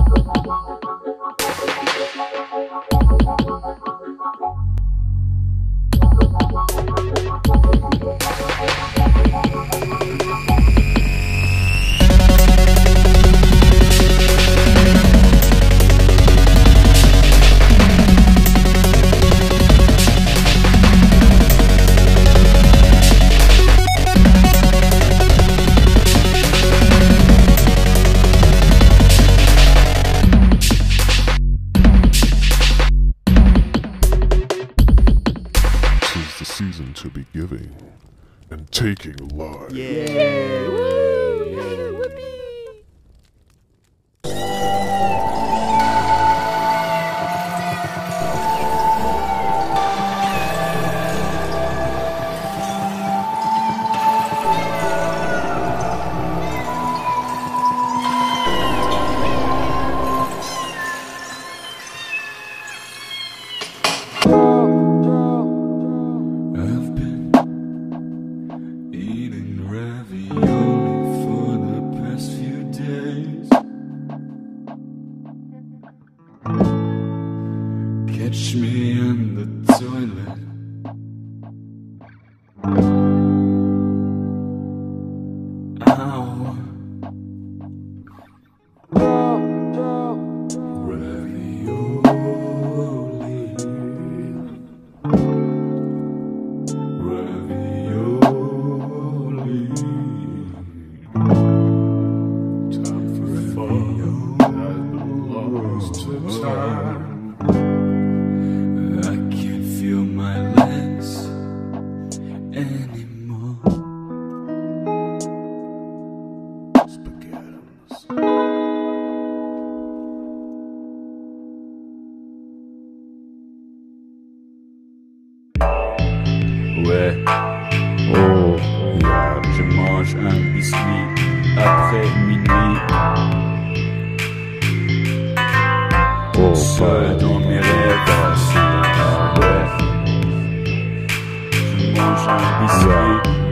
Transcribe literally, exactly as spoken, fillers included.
To be giving and taking life. Yeah. Woo. Yeah. Whoopee. Catch me in the toilet. Ow. Ravioli. Ravioli. Time for fun that belongs to time. Ouais, oh, yeah. Je mange un biscuit après minuit. Oh, seul dans mes rêves. Ouais, je mange un biscuit